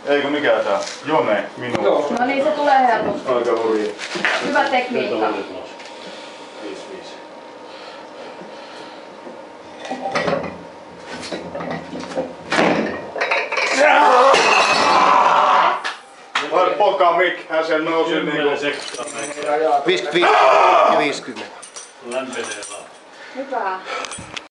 Eikö mikä tää? Jone, minun. Joo. No niin, se tulee helposti. Aika hurja. Hyvä tekniikka. Vai pokamik, hän sen nousi niinku. 55 ja 50. Lämpenee vaan. Hyvä.